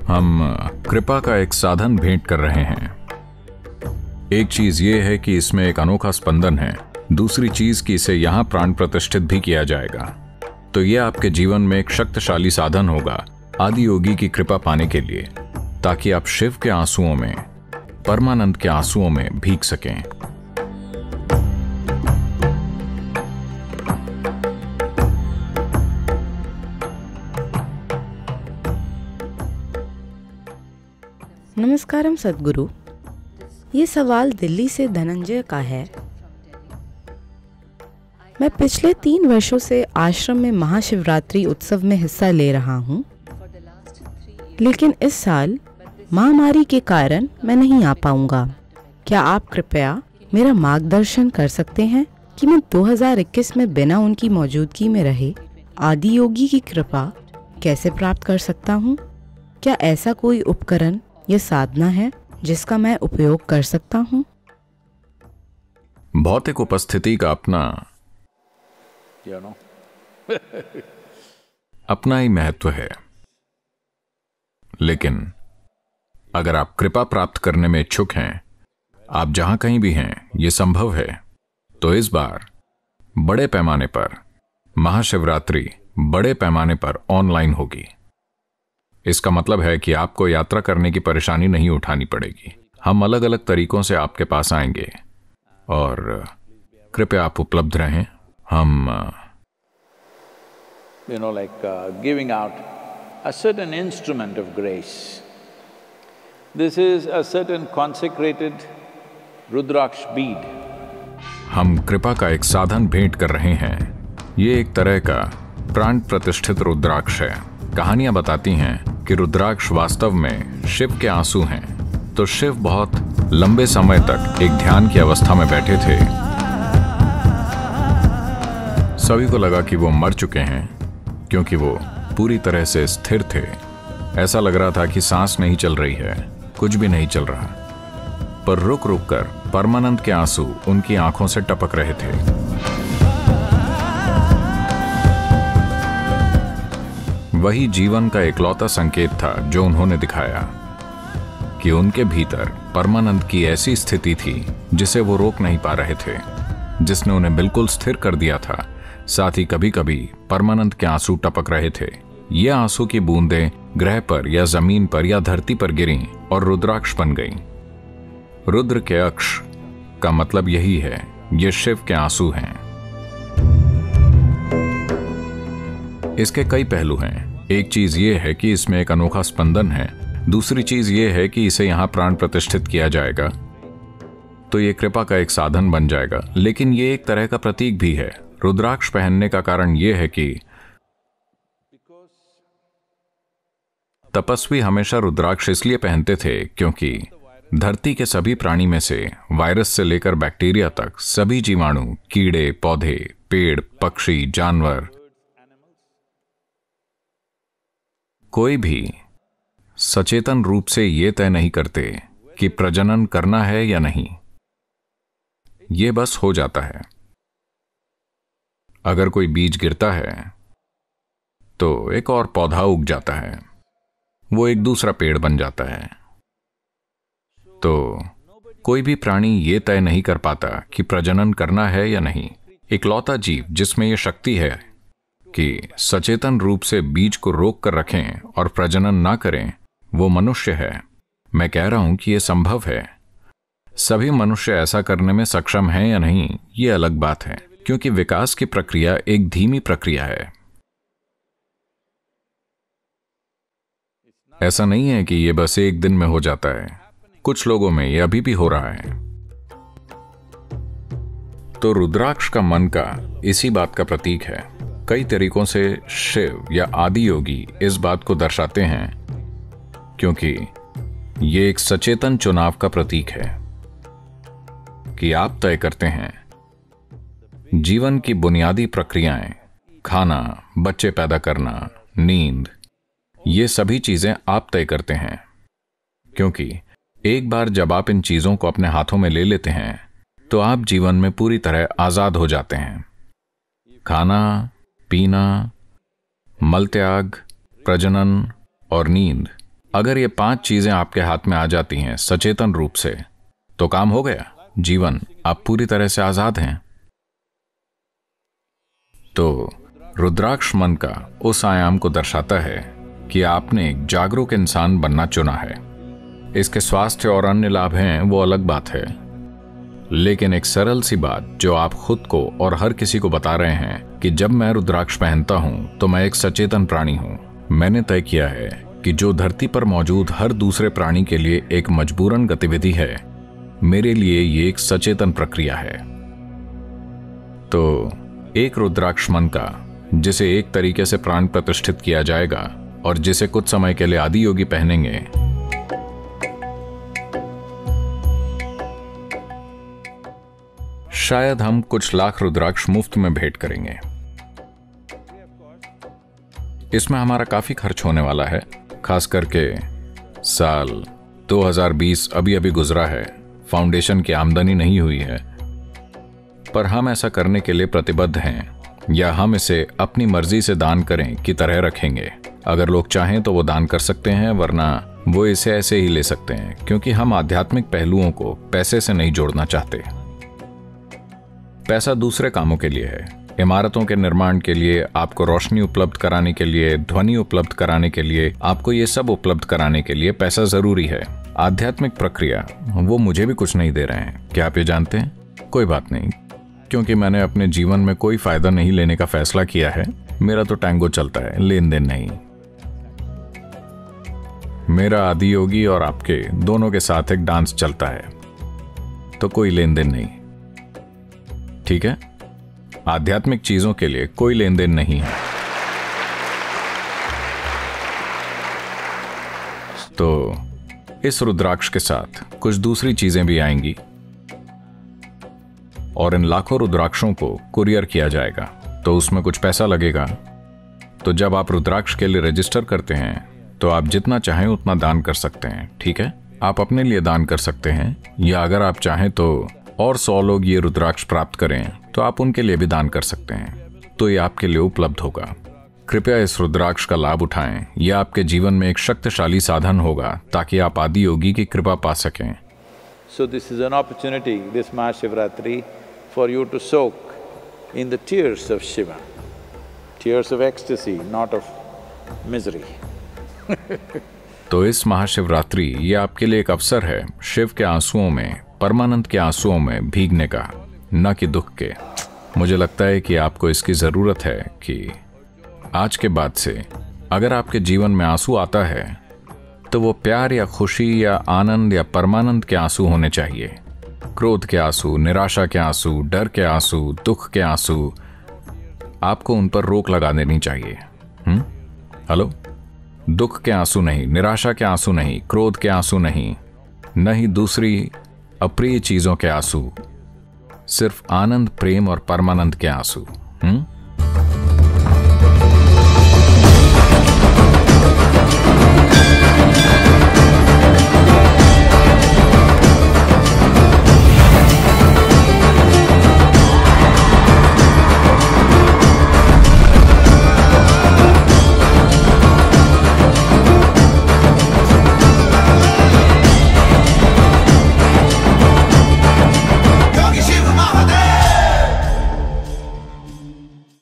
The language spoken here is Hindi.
हम कृपा का एक साधन भेंट कर रहे हैं। एक चीज ये है कि इसमें एक अनोखा स्पंदन है, दूसरी चीज कि इसे यहां प्राण प्रतिष्ठित भी किया जाएगा। तो यह आपके जीवन में एक शक्तिशाली साधन होगा आदि योगी की कृपा पाने के लिए, ताकि आप शिव के आंसुओं में, परमानंद के आंसुओं में भीग सकें। नमस्कारम सद्गुरु। ये सवाल दिल्ली से धनंजय का है। मैं पिछले 3 वर्षों से आश्रम में महाशिवरात्रि उत्सव में हिस्सा ले रहा हूँ, लेकिन इस साल महामारी के कारण मैं नहीं आ पाऊंगा। क्या आप कृपया मेरा मार्गदर्शन कर सकते हैं कि मैं 2021 में बिना उनकी मौजूदगी में रहे आदि योगी की कृपा कैसे प्राप्त कर सकता हूँ? क्या ऐसा कोई उपकरण या साधना है जिसका मैं उपयोग कर सकता हूँ? भौतिक उपस्थिति का अपना ही महत्व है, लेकिन अगर आप कृपा प्राप्त करने में इच्छुक हैं, आप जहां कहीं भी हैं, यह संभव है, तो इस बार बड़े पैमाने पर महाशिवरात्रि बड़े पैमाने पर ऑनलाइन होगी। इसका मतलब है कि आपको यात्रा करने की परेशानी नहीं उठानी पड़ेगी। हम अलग अलग तरीकों से आपके पास आएंगे और कृपया आप उपलब्ध रहें। हम giving out a certain instrument of grace. This is a certain consecrated Rudraksh bead. हम कृपा का एक साधन भेंट कर रहे हैं। ये एक तरह का प्राण प्रतिष्ठित रुद्राक्ष है। कहानियां बताती हैं कि रुद्राक्ष वास्तव में शिव के आंसू हैं। तो शिव बहुत लंबे समय तक एक ध्यान की अवस्था में बैठे थे। सभी को लगा कि वो मर चुके हैं, क्योंकि वो पूरी तरह से स्थिर थे। ऐसा लग रहा था कि सांस नहीं चल रही है, कुछ भी नहीं चल रहा। पर रुक रुक कर परमानंद के आंसू उनकी आंखों से टपक रहे थे। वही जीवन का इकलौता संकेत था जो उन्होंने दिखाया कि उनके भीतर परमानंद की ऐसी स्थिति थी जिसे वो रोक नहीं पा रहे थे, जिसने उन्हें बिल्कुल स्थिर कर दिया था। साथ ही कभी कभी परमानंद के आंसू टपक रहे थे। ये आंसू की बूंदें ग्रह पर या जमीन पर या धरती पर गिरी और रुद्राक्ष बन गईं। रुद्र के अक्ष का मतलब यही है, ये शिव के आंसू हैं। इसके कई पहलू हैं। एक चीज ये है कि इसमें एक अनोखा स्पंदन है, दूसरी चीज ये है कि इसे यहां प्राण प्रतिष्ठित किया जाएगा, तो ये कृपा का एक साधन बन जाएगा। लेकिन ये एक तरह का प्रतीक भी है। रुद्राक्ष पहनने का कारण ये है कि तपस्वी हमेशा रुद्राक्ष इसलिए पहनते थे क्योंकि धरती के सभी प्राणी में से वायरस से लेकर बैक्टीरिया तक सभी जीवाणु, कीड़े, पौधे, पेड़, पक्षी, जानवर, कोई भी सचेतन रूप से ये तय नहीं करते कि प्रजनन करना है या नहीं। ये बस हो जाता है। अगर कोई बीज गिरता है तो एक और पौधा उग जाता है, वो एक दूसरा पेड़ बन जाता है। तो कोई भी प्राणी ये तय नहीं कर पाता कि प्रजनन करना है या नहीं। इकलौता जीव जिसमें यह शक्ति है कि सचेतन रूप से बीज को रोक कर रखें और प्रजनन ना करें, वो मनुष्य है। मैं कह रहा हूं कि यह संभव है। सभी मनुष्य ऐसा करने में सक्षम हैं या नहीं, ये अलग बात है, क्योंकि विकास की प्रक्रिया एक धीमी प्रक्रिया है। ऐसा नहीं है कि यह बस एक दिन में हो जाता है। कुछ लोगों में यह अभी भी हो रहा है। तो रुद्राक्ष का मन का इसी बात का प्रतीक है। कई तरीकों से शिव या आदि योगी इस बात को दर्शाते हैं, क्योंकि ये एक सचेतन चुनाव का प्रतीक है कि आप तय करते हैं जीवन की बुनियादी प्रक्रियाएं, खाना, बच्चे पैदा करना, नींद, ये सभी चीजें आप तय करते हैं। क्योंकि एक बार जब आप इन चीजों को अपने हाथों में ले लेते हैं तो आप जीवन में पूरी तरह आजाद हो जाते हैं। खाना, पीना, मल त्याग, प्रजनन और नींद, अगर ये 5 चीजें आपके हाथ में आ जाती हैं सचेतन रूप से, तो काम हो गया। जीवन, आप पूरी तरह से आजाद हैं। तो रुद्राक्ष मन का उस आयाम को दर्शाता है कि आपने एक जागरूक इंसान बनना चुना है। इसके स्वास्थ्य और अन्य लाभ हैं, वो अलग बात है, लेकिन एक सरल सी बात जो आप खुद को और हर किसी को बता रहे हैं कि जब मैं रुद्राक्ष पहनता हूं तो मैं एक सचेतन प्राणी हूं। मैंने तय किया है कि जो धरती पर मौजूद हर दूसरे प्राणी के लिए एक मजबूरन गतिविधि है, मेरे लिए ये एक सचेतन प्रक्रिया है। तो एक रुद्राक्ष मन का, जिसे एक तरीके से प्राण प्रतिष्ठित किया जाएगा और जिसे कुछ समय के लिए आदि योगी पहनेंगे, शायद हम कुछ लाख रुद्राक्ष मुफ्त में भेंट करेंगे। इसमें हमारा काफी खर्च होने वाला है, खास करके साल 2020 अभी अभी गुजरा है, फाउंडेशन की आमदनी नहीं हुई है, पर हम ऐसा करने के लिए प्रतिबद्ध हैं, या हम इसे अपनी मर्जी से दान करें की तरह रखेंगे। अगर लोग चाहें तो वो दान कर सकते हैं, वरना वो इसे ऐसे ही ले सकते हैं, क्योंकि हम आध्यात्मिक पहलुओं को पैसे से नहीं जोड़ना चाहते। पैसा दूसरे कामों के लिए है, इमारतों के निर्माण के लिए, आपको रोशनी उपलब्ध कराने के लिए, ध्वनि उपलब्ध कराने के लिए, आपको ये सब उपलब्ध कराने के लिए पैसा जरूरी है। आध्यात्मिक प्रक्रिया, वो मुझे भी कुछ नहीं दे रहे हैं, क्या आप ये जानते हैं? कोई बात नहीं, क्योंकि मैंने अपने जीवन में कोई फायदा नहीं लेने का फैसला किया है। मेरा तो टैंगो चलता है, लेन देन नहीं। मेरा आदि योगी और आपके दोनों के साथ एक डांस चलता है, तो कोई लेन देन नहीं, ठीक है? आध्यात्मिक चीजों के लिए कोई लेन देन नहीं है। तो इस रुद्राक्ष के साथ कुछ दूसरी चीजें भी आएंगी और इन लाखों रुद्राक्षों को कुरियर किया जाएगा, तो उसमें कुछ पैसा लगेगा। तो जब आप रुद्राक्ष के लिए रजिस्टर करते हैं तो आप जितना चाहें उतना दान कर सकते हैं, ठीक है? आप अपने लिए दान कर सकते हैं, या अगर आप चाहें तो और 100 लोग ये रुद्राक्ष प्राप्त करें तो आप उनके लिए भी दान कर सकते हैं, तो ये आपके लिए उपलब्ध होगा। कृपया इस रुद्राक्ष का लाभ उठाएं, यह आपके जीवन में एक शक्तिशाली साधन होगा ताकि आप आदि योगी की कृपा पा सकें। So this is an opportunity, this Mahashivratri, for you to soak in the tears of Shiva, tears of ecstasy, not of misery. तो इस महाशिवरात्रि ये आपके लिए एक अवसर है शिव के आंसुओं में, परमानंद के आंसुओं में भीगने का, न कि दुख के। मुझे लगता है कि आपको इसकी जरूरत है कि आज के बाद से अगर आपके जीवन में आंसू आता है तो वो प्यार या खुशी या आनंद या परमानंद के आंसू होने चाहिए। क्रोध के आंसू, निराशा के आंसू, डर के आंसू, दुख के आंसू, आपको उन पर रोक लगा देनी चाहिए। हेलो? दुख के आंसू नहीं, निराशा के आंसू नहीं, क्रोध के आंसू नहीं, न ही दूसरी अप्रिय चीजों के आंसू, सिर्फ आनंद, प्रेम और परमानंद के आंसू।